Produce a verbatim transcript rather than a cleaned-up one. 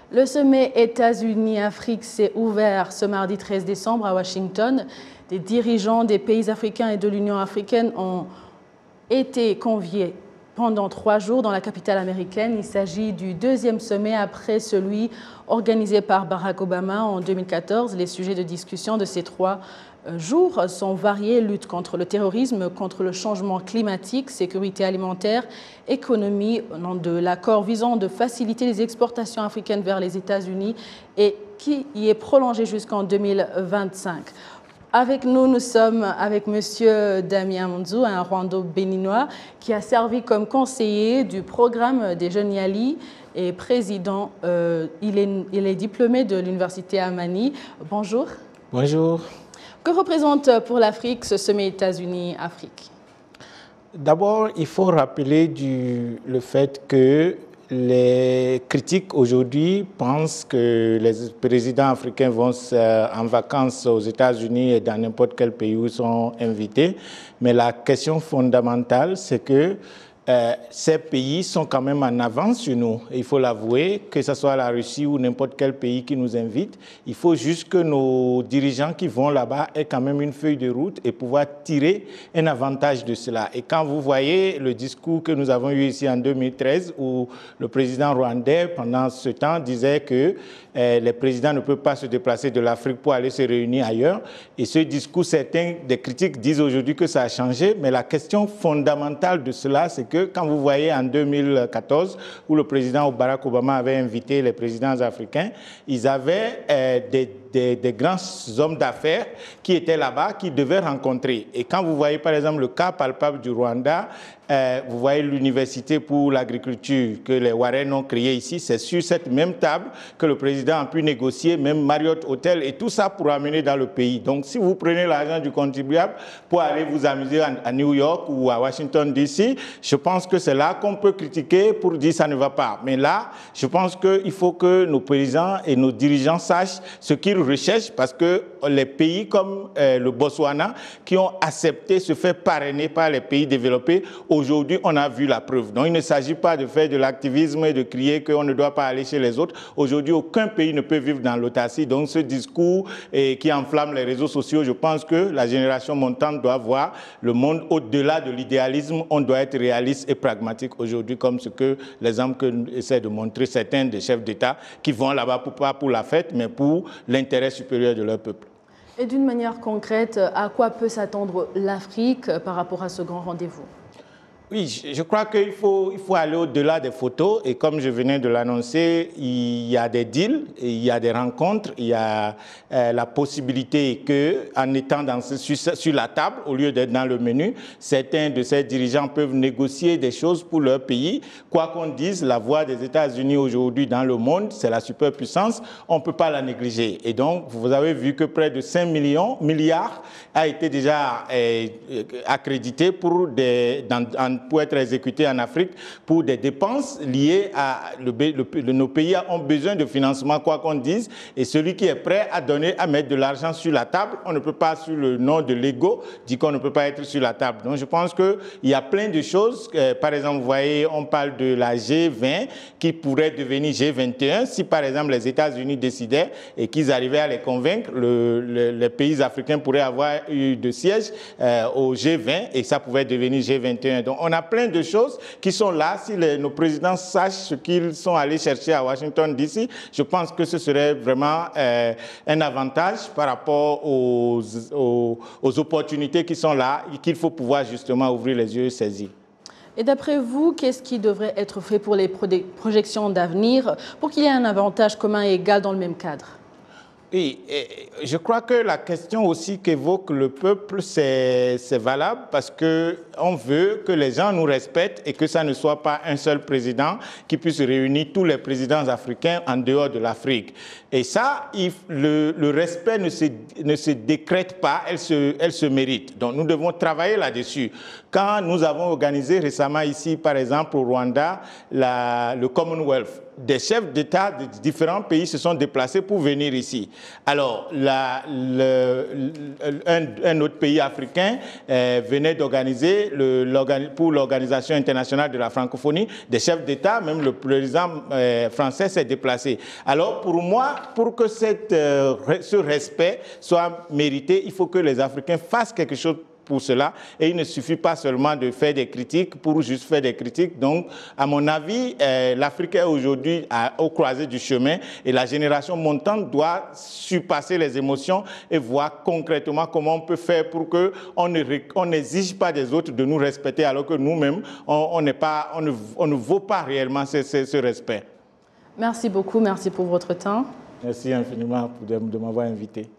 Le sommet États-Unis-Afrique s'est ouvert ce mardi treize décembre à Washington. Des dirigeants des pays africains et de l'Union africaine ont été conviés pendant trois jours dans la capitale américaine. Il s'agit du deuxième sommet après celui organisé par Barack Obama en deux mille quatorze. Les sujets de discussion de ces trois jours sont variés: lutte contre le terrorisme, contre le changement climatique, sécurité alimentaire, économie, de l'accord visant de faciliter les exportations africaines vers les États-Unis et qui y est prolongé jusqu'en deux mille vingt-cinq. Avec nous, nous sommes avec M. Damien Monzou, un Rwando-béninois qui a servi comme conseiller du programme des Jeunes Yali et président. Euh, il, est, il est diplômé de l'université Amani. Bonjour. Bonjour. Que représente pour l'Afrique ce sommet États-Unis-Afrique? D'abord, il faut rappeler du, le fait que les critiques aujourd'hui pensent que les présidents africains vont en vacances aux États-Unis et dans n'importe quel pays où ils sont invités. Mais la question fondamentale, c'est que Euh, ces pays sont quand même en avance sur nous. Il faut l'avouer, que ce soit la Russie ou n'importe quel pays qui nous invite. Il faut juste que nos dirigeants qui vont là-bas aient quand même une feuille de route et pouvoir tirer un avantage de cela. Et quand vous voyez le discours que nous avons eu ici en deux mille treize, où le président rwandais, pendant ce temps, disait que euh, les présidents ne peuvent pas se déplacer de l'Afrique pour aller se réunir ailleurs. Et ce discours, certains des critiques disent aujourd'hui que ça a changé, mais la question fondamentale de cela, c'est que quand vous voyez en deux mille quatorze, où le président Barack Obama avait invité les présidents africains, ils avaient euh, des, des, des grands hommes d'affaires qui étaient là-bas, qui devaient rencontrer. Et quand vous voyez par exemple le cas palpable du Rwanda, euh, vous voyez l'université pour l'agriculture que les Warren ont créée ici, c'est sur cette même table que le président a pu négocier, même Marriott Hotel, et tout ça pour amener dans le pays. Donc si vous prenez l'argent du contribuable pour aller vous amuser à New York ou à Washington D C, je pense que c'est là qu'on peut critiquer pour dire ça ne va pas. Mais là, je pense qu'il faut que nos présidents et nos dirigeants sachent ce qu'ils recherchent, parce que les pays comme euh, le Botswana, qui ont accepté se faire parrainer par les pays développés, aujourd'hui, on a vu la preuve. Donc, il ne s'agit pas de faire de l'activisme et de crier qu'on ne doit pas aller chez les autres. Aujourd'hui, aucun pays ne peut vivre dans l'autarcie. Donc, ce discours eh, qui enflamme les réseaux sociaux, je pense que la génération montante doit voir le monde au-delà de l'idéalisme. On doit être réaliste et pragmatique aujourd'hui, comme ce que l'exemple que essaient de montrer certains des chefs d'État qui vont là-bas pour, pas pour la fête, mais pour l'intérêt supérieur de leur peuple. Et d'une manière concrète, à quoi peut s'attendre l'Afrique par rapport à ce grand rendez-vous? Oui, je crois qu'il faut, il faut aller au-delà des photos, et comme je venais de l'annoncer, il y a des deals, il y a des rencontres, il y a euh, la possibilité qu'en étant dans ce, sur, sur la table, au lieu d'être dans le menu, certains de ces dirigeants peuvent négocier des choses pour leur pays. Quoi qu'on dise, la voix des États-Unis aujourd'hui dans le monde, c'est la superpuissance, on ne peut pas la négliger. Et donc, vous avez vu que près de cinq millions, milliards a été déjà euh, accrédité pour des... Dans, en pour être exécutés en Afrique pour des dépenses liées à le, le, nos pays ont besoin de financement, quoi qu'on dise, et celui qui est prêt à donner, à mettre de l'argent sur la table, on ne peut pas, sur le nom de l'ego, dire qu'on ne peut pas être sur la table. Donc je pense qu'il y a plein de choses. Euh, par exemple, vous voyez, on parle de la G vingt qui pourrait devenir G vingt et un si par exemple les États-Unis décidaient et qu'ils arrivaient à les convaincre, le, le, les pays africains pourraient avoir eu de sièges euh, au G vingt et ça pouvait devenir G vingt et un. Donc on a plein de choses qui sont là. Si les, nos présidents sachent ce qu'ils sont allés chercher à Washington D C, je pense que ce serait vraiment euh, un avantage par rapport aux, aux, aux opportunités qui sont là et qu'il faut pouvoir justement ouvrir les yeux et saisir. Et d'après vous, qu'est-ce qui devrait être fait pour les projections d'avenir pour qu'il y ait un avantage commun et égal dans le même cadre? Oui, je crois que la question aussi qu'évoque le peuple, c'est valable parce qu'on veut que les gens nous respectent et que ça ne soit pas un seul président qui puisse réunir tous les présidents africains en dehors de l'Afrique. Et ça, il, le, le respect ne se, ne se décrète pas, elle se, elle se mérite. Donc nous devons travailler là-dessus. Quand nous avons organisé récemment ici, par exemple au Rwanda, la, le Commonwealth, des chefs d'État de différents pays se sont déplacés pour venir ici. Alors, la, le, un, un autre pays africain euh, venait d'organiser, pour l'Organisation internationale de la francophonie, des chefs d'État, même le président euh, français s'est déplacé. Alors, pour moi, pour que cette, euh, ce respect soit mérité, il faut que les Africains fassent quelque chose pour cela, et il ne suffit pas seulement de faire des critiques pour juste faire des critiques. Donc, à mon avis, euh, l'Afrique est aujourd'hui au croisé du chemin, et la génération montante doit surpasser les émotions et voir concrètement comment on peut faire pour que on ne on n'exige pas des autres de nous respecter, alors que nous-mêmes, on, on, n'est pas, on, ne, on ne vaut pas réellement ce, ce, ce respect. Merci beaucoup, merci pour votre temps. Merci infiniment de, de m'avoir invité.